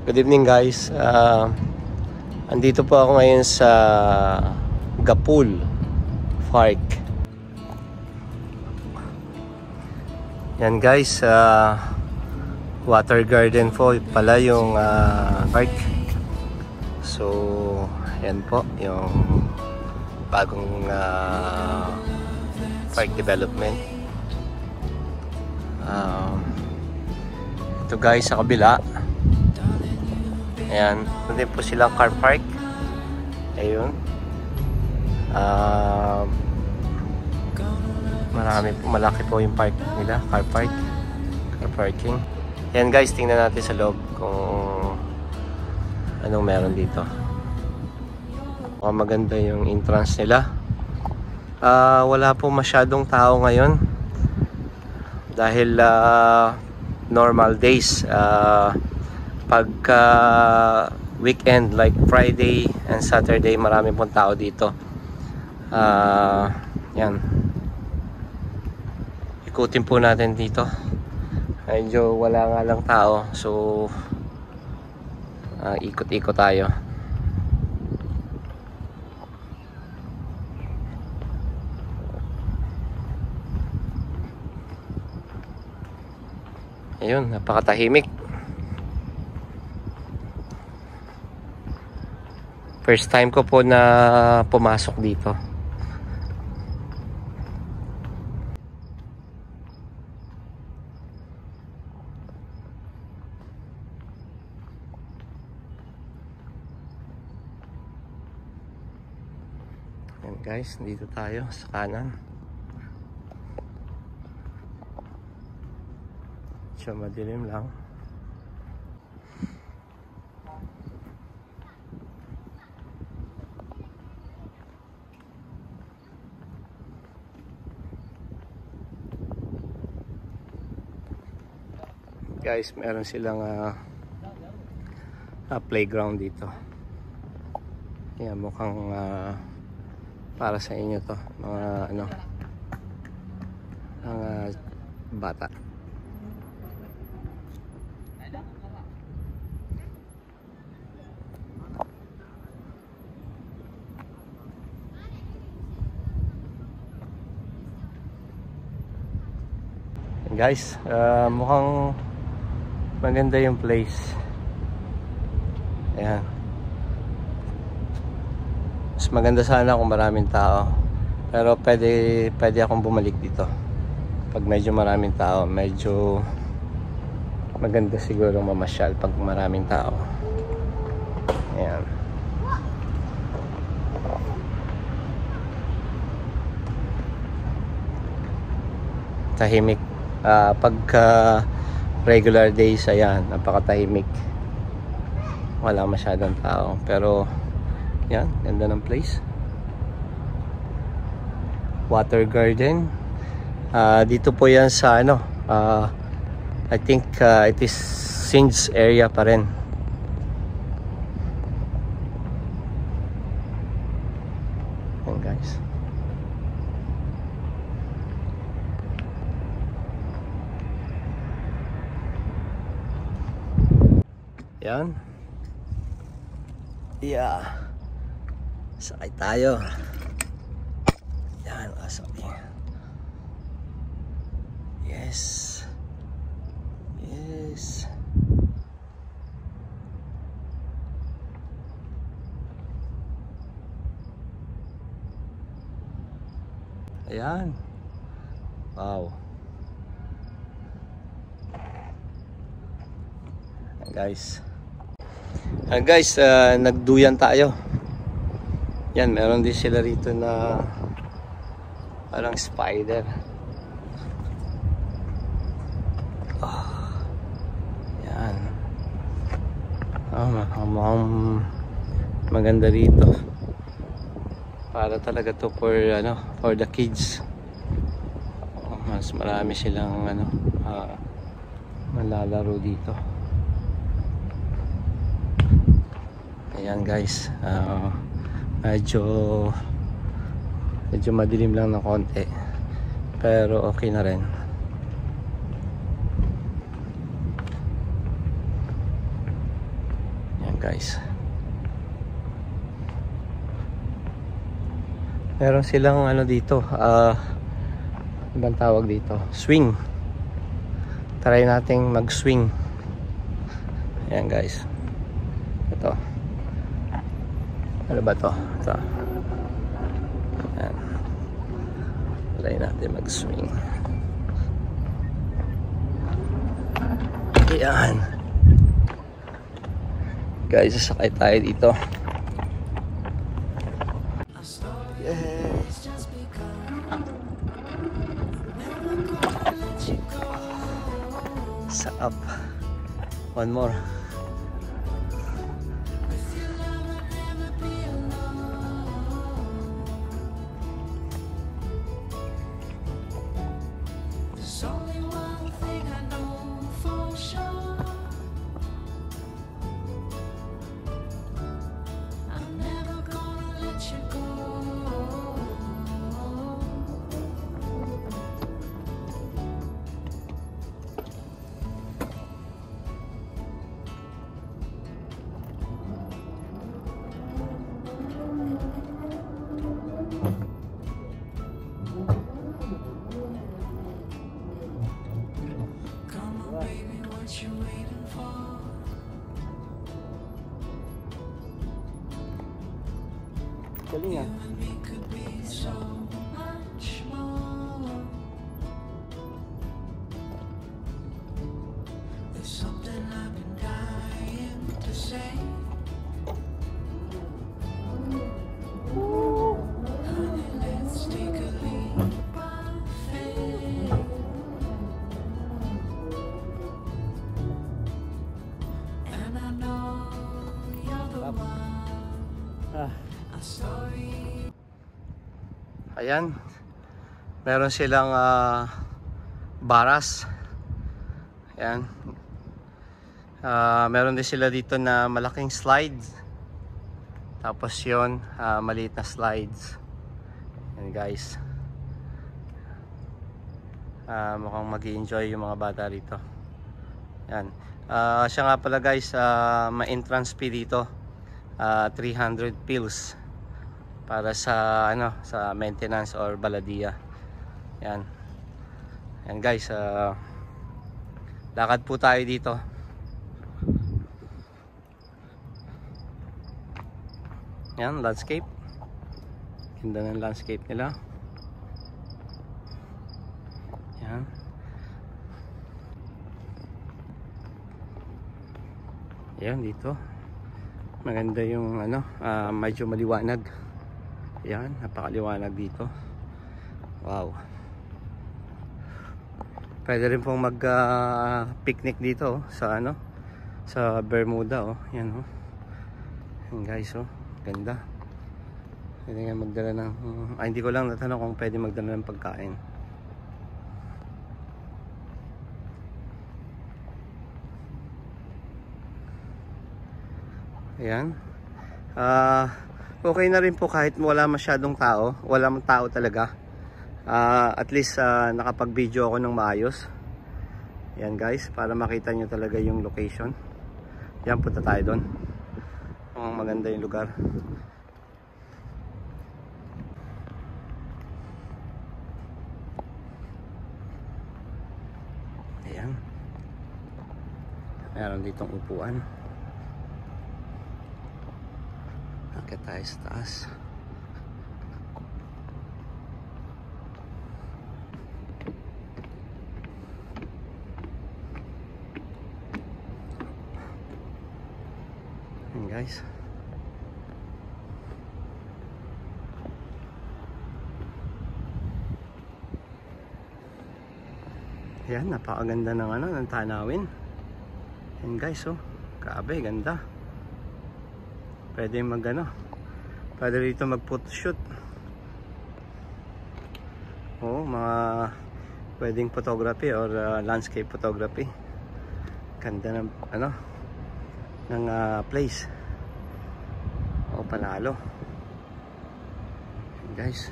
Good evening guys. Andito po ako ngayon sa Gapul Park. Yan guys, water garden po pala yung park. So, yan po yung bagong park development. Ito guys sa kabila. Ayan, nandun po silang car park. Ayun. Malaki po yung park nila, car parking. Ayan guys, tingnan natin sa loob kung anong meron dito. Maganda yung entrance nila. Wala po masyadong tao ngayon dahil normal days. Pagka weekend like Friday and Saturday, marami pong tao dito. Yan. Ikutin po natin dito. Medyo wala nga lang tao. So ikot-ikot tayo. Ayun, napakatahimik. First time ko po na pumasok dito. Ayan guys, dito tayo sa kanan. Siya madilim lang. Guys, meron silang playground dito. Yan, mukhang para sa inyo to, mga mga bata. And guys, mukhang maganda yung place. Ayan. Mas maganda sana kung maraming tao. Pero pwede akong bumalik dito. Pag medyo maraming tao, medyo maganda siguro mamasyal pag maraming tao. Ayan. Tahimik. Pagka regular days, ayan, napakatahimik, wala masyadong tao, pero yan, ganda ng place. Water garden. Dito po yan sa I think it is Sind's area pa rin. Yan guys. Yan. Yeah. Sakay tayo. Yan, sakay. Yes. Yes. Ayan. Wow. Guys. Guys, nagduyan tayo. Yan, meron din sila rito na parang spider. Yan. Mukhang maganda rito. Para talaga to for the kids. Mas marami silang malalaro dito. Ayan guys, medyo madilim lang ng konti, pero okay na rin. guys. Meron silang ano dito, ibang tawag dito, swing. Try nating mag-swing. Ayan guys. Ito. Ano ba to? Ito. Ayan. Try natin mag-swing. Ayan. Guys, sasakay tayo dito. Yes. Sa up. One more. Galing ah. Ayan, meron silang baras. Ayan, meron din sila dito na malaking slides. Tapos yun, maliit na slides. Ayan guys, mukhang mag-i-enjoy yung mga bata rito. Ayan, siya nga pala guys, may entrance fee dito, 300 pills. Para sa ano, sa maintenance or baladia. Yan. Yan guys, lakad po tayo dito. Yan, landscape. Ganda ng landscape nila. Yan. Yan dito. Maganda yung ano, medyo maliwanag. Yan, napakaliwanag dito. Wow. Pwede rin pong mag picnic dito sa ano, sa Bermuda oh. Yan oh. Yan guys oh, ganda. Pwede nga magdala ng hindi ko lang natanong kung pwede magdala ng pagkain. Ayan. Okay na rin po kahit wala masyadong tao. Wala mang tao talaga. At least nakapag-video ako ng maayos. Yan guys, para makita nyo talaga yung location. Yan, punta tayo doon. Maganda yung lugar. Ayan. Meron ditong upuan. Akit tayo sa taas. Ayan guys. Ayan, napakaganda ng ano, ng tanawin. Ayan guys oh, grabe, ganda. Pwede mag ano, pwede dito mag photoshoot. Oo, mga wedding photography or landscape photography. Ganda ng ano, ng place. O panalo. Guys.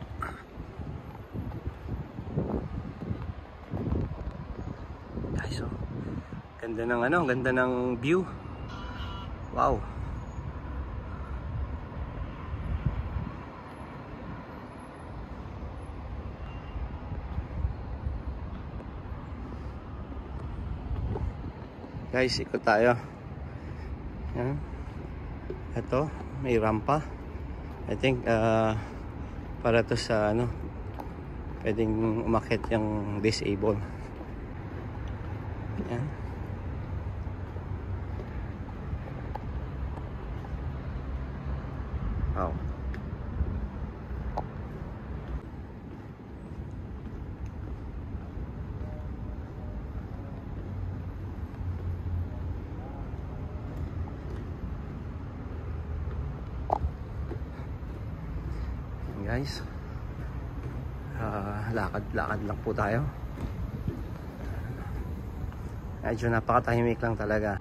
Guys, oh. Ganda ng ano, ganda ng view. Wow. Guys, ikot tayo. Yan. Ito, may rampa. I think para to sa ano, pwedeng umakyat yung disabled. Yan. Wow. Guys, lakad lang po tayo. Medyo napakatahimik lang talaga.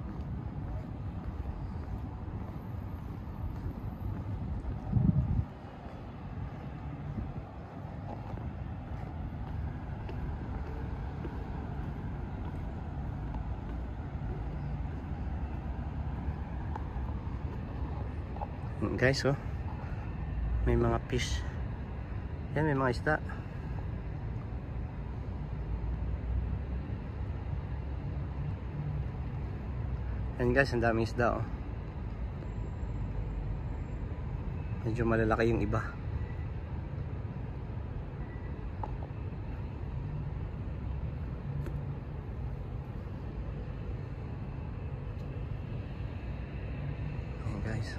Guys, oh, may mga fish. Yan, may mga isda. Yan guys, ang daming isda, oh. Medyo malalaki yung iba. Yan guys.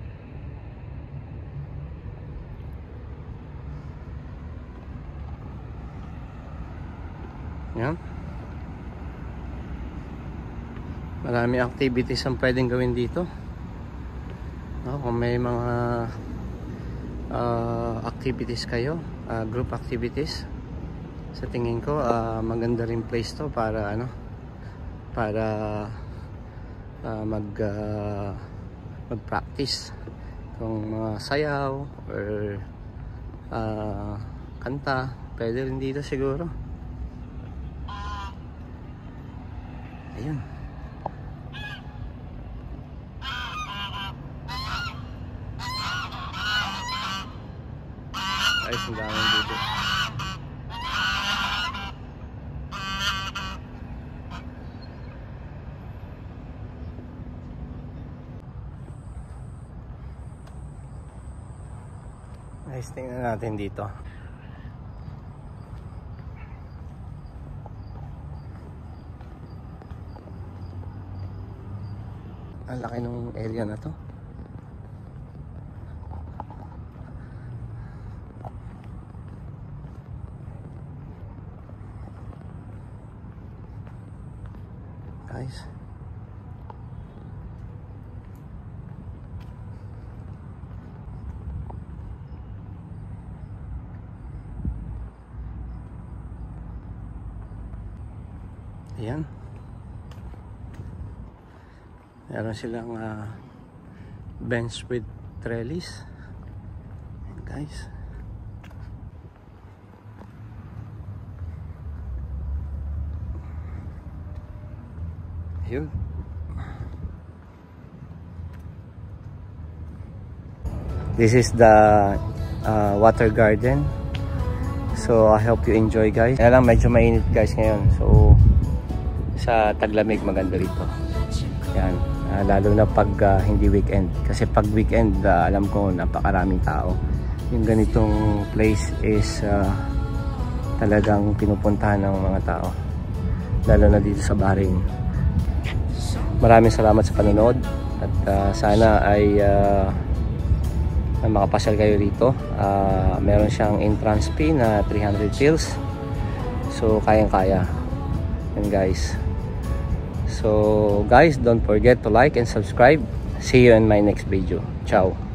Yan. Marami activities ang pwedeng gawin dito. Kung may mga activities kayo, group activities, sa tingin ko maganda rin place to para ano, para mag-practice kung mga sayaw or kanta, pwede rin dito siguro. Ayun. Guys, ang daming dito. Guys, tingnan natin dito. Ang laki ng area na to. Guys. Ayan. Meron silang bench with trellis. Ayan, guys. Ayun. This is the water garden. So I hope you enjoy, guys. Kaya lang medyo mainit guys ngayon. So sa taglamig maganda rito. Yan. Lalo na pag hindi weekend. Kasi pag weekend, alam ko napakaraming tao. Yung ganitong place is talagang pinupuntahan ng mga tao. Lalo na dito sa Bahrain. Maraming salamat sa panonood. At sana ay makapasyal kayo rito. Meron siyang entrance fee na 300 fils. So kayang-kaya. And guys. So guys, don't forget to like and subscribe. See you in my next video. Ciao.